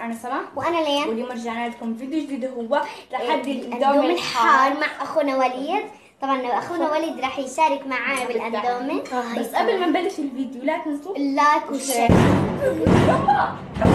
انا سما وانا ليان. واليوم رجعنا لكم فيديو جديد هو تحدي الاندومي الاندومي الحار الحار. مع اخونا وليد. طبعا اخونا وليد راح يشارك معانا بالاندومي. بس قبل ما نبلش الفيديو لا تنسوا اللايك والشير.